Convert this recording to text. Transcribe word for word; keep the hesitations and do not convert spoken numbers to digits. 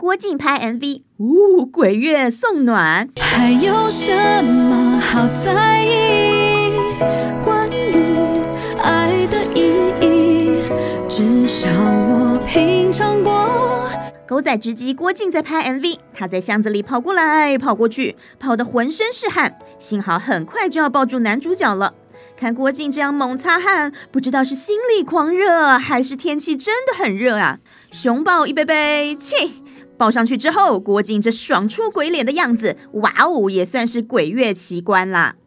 郭靖拍 M V， 呜，鬼月送暖。 还有什么好在意？关于爱的意义，至少我品尝过。 狗仔直击郭靖在拍 M V， 他在巷子里跑过来跑过去，跑得浑身是汗，幸好很快就要抱住男主角了。看郭靖这样猛擦汗，不知道是心里狂热，还是天气真的很热啊！熊抱一杯杯，气！抱上去之后，郭靖这爽出鬼脸的样子，哇哦，也算是鬼月奇观啦。